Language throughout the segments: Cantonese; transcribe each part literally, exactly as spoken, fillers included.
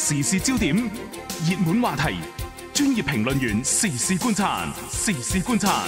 時事焦點、熱門話題、專業評論員時事觀察，時事觀察。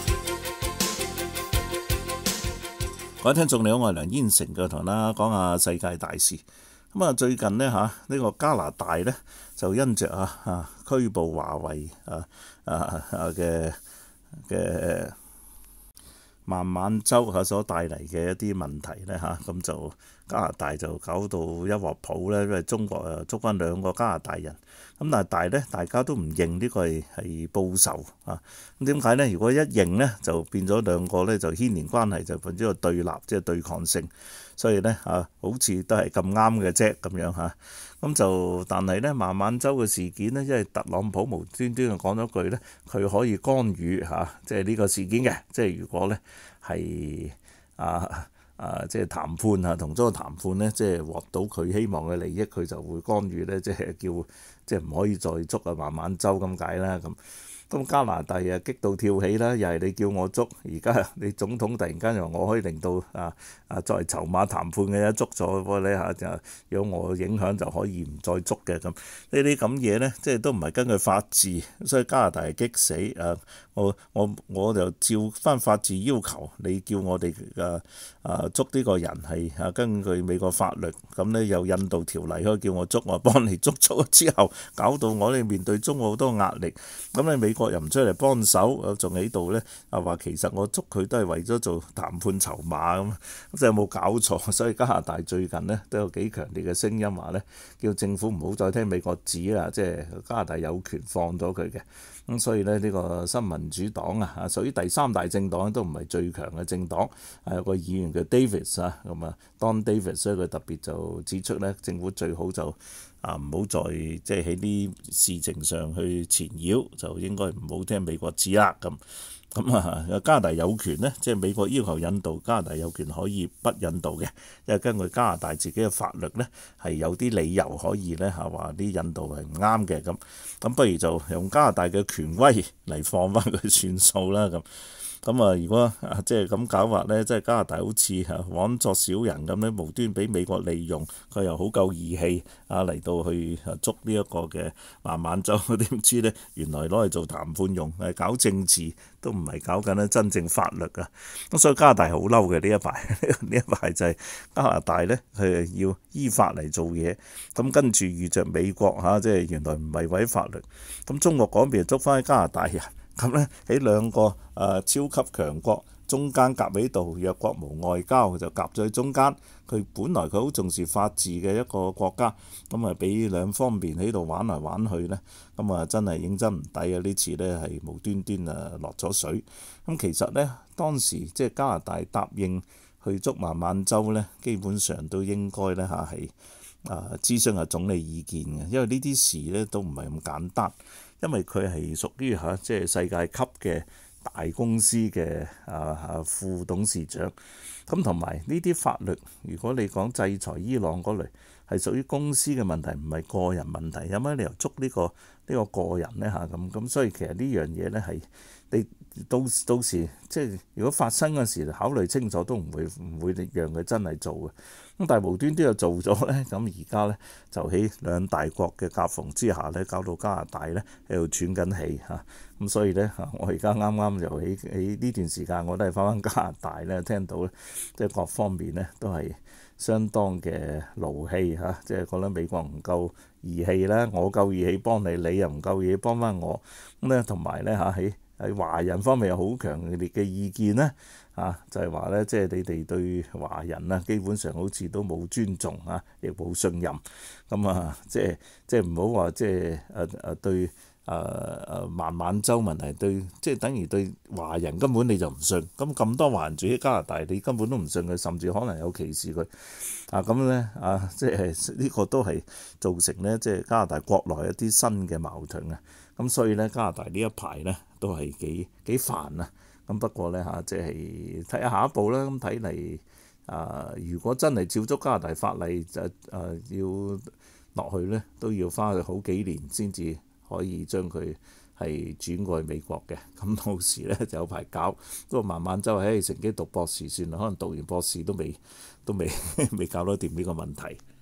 各位聽眾你好，我係梁燕成嘅，同大家講下世界大事。咁啊，最近呢，嚇、呢、呢個加拿大呢，就因着啊啊拘捕華為啊啊啊嘅嘅孟晚舟嚇所帶嚟嘅一啲問題呢，嚇，咁就加拿大就搞到一鑊泡呢，因為中國又捉翻兩個加拿大人，咁但係但係咧大家都唔認呢個係係報仇啊。咁點解呢？如果一認呢，就變咗兩個呢，就牽連關係就變咗個對立，即係對抗性。所以呢，啊，好似都係咁啱嘅啫咁樣嚇。咁就但係呢，孟晚舟嘅事件呢，因為特朗普無端端就講咗句呢，佢可以干預嚇，即係呢個事件嘅。即係如果呢係啊啊，即係談判啊，同中國談判呢，即係獲到佢希望嘅利益，佢就會干預呢，即係叫即係唔可以再捉啊孟晚舟咁解啦咁。咁加拿大啊激到跳起啦，又係你叫我捉，而家你總統突然間又話我可以令到啊啊作為籌碼談判嘅一捉咗，不過呢嚇就如果我影響就可以唔再捉嘅咁。呢啲咁嘢呢，即係都唔係根據法治，所以加拿大係激死啊！我我我就照翻法治要求，你叫我哋啊啊捉呢個人係啊根據美國法律，咁呢有印度條例可以叫我捉，我幫你捉咗之後，搞到我哋面對中國好多壓力，咁你美國又唔出嚟幫手，仲喺度呢啊話其實我捉佢都係為咗做談判籌碼咁，咁就有冇搞錯？所以加拿大最近呢都有幾強烈嘅聲音話呢，叫政府唔好再聽美國指啦，即係加拿大有權放咗佢嘅。咁所以呢，呢個新民主黨啊，屬於第三大政黨都唔係最強嘅政黨，係有個議員叫 Davis 啊，咁啊 Don Davis，所以佢特別就指出呢，政府最好就啊唔好再即係喺啲事情上去纏繞，就應該唔好聽美國指啦咁。咁啊，加拿大有權呢，即係美國要求引渡，加拿大有權可以不引渡嘅，因為根據加拿大自己嘅法律呢，係有啲理由可以呢係話啲引渡係唔啱嘅咁。咁不如就用加拿大嘅權威嚟放翻佢算數啦咁。咁啊，如果即係咁搞法呢，即係加拿大好似嚇枉作小人咁呢，無端俾美國利用，佢又好夠義氣啊嚟到去捉呢一個嘅孟晚舟，點知呢？原來攞嚟做談判用，係搞政治都唔係搞緊咧真正法律啊！咁所以加拿大好嬲嘅呢一排，呢一排就係加拿大呢，佢係要依法嚟做嘢，咁跟住遇着美國嚇，即係原來唔係違法律，咁中國嗰邊捉翻加拿大人。咁呢，喺兩個誒、呃、超級強國中間夾喺度，弱國無外交就夾咗喺中間。佢本來佢好重視法治嘅一個國家，咁啊俾兩方面喺度玩嚟玩去呢，咁啊真係認真唔抵啊！呢次呢係無端端啊落咗水。咁其實呢，當時即係加拿大答應去捉孟晚舟呢，基本上都應該呢嚇係啊諮詢下總理意見嘅，因為呢啲事呢都唔係咁簡單。因為佢係屬於嚇即係世界級嘅大公司嘅啊啊副董事長，咁同埋呢啲法律，如果你講制裁伊朗嗰類，係屬於公司嘅問題，唔係個人問題，有乜理由捉呢個呢個個人呢？嚇咁咁，所以其實呢樣嘢呢，係你到到時即係如果發生嗰時考慮清楚，都唔會唔會讓佢真係做嘅。咁但係無端端又做咗呢，咁而家呢，就喺兩大國嘅夾縫之下呢，搞到加拿大呢喺度喘緊氣嚇。咁所以呢，我而家啱啱就喺喺呢段時間，我都係翻返加拿大呢，聽到呢，即係各方面呢都係相當嘅勞氣嚇，即係覺得美國唔夠義氣啦，我夠義氣幫你，你又唔夠義氣幫翻我。咁呢，同埋呢，嚇喺喺華人方面有好強烈嘅意見呢。啊，就係話咧，即係你哋對華人啊，基本上好似都冇尊重啊，亦冇信任。咁啊，即係即係唔好話即係誒誒對誒誒孟晚舟問題對，即係等於對華人根本你就唔信。咁咁多華人住喺加拿大，你根本都唔信佢，甚至可能有歧視佢。啊，咁咧啊，即係呢個都係造成咧，即係加拿大國內一啲新嘅矛盾啊。咁所以咧，加拿大呢一排咧都係幾幾煩啊。咁不過呢，嚇，即係睇下下一步啦。咁睇嚟啊，如果真係照足加拿大法例，就誒、啊、要落去呢，都要花去好幾年先至可以將佢係轉過去美國嘅。咁到時呢，就有排搞。不過孟晚舟喺乘機讀博士算啦，可能讀完博士都未都未未搞得掂呢個問題。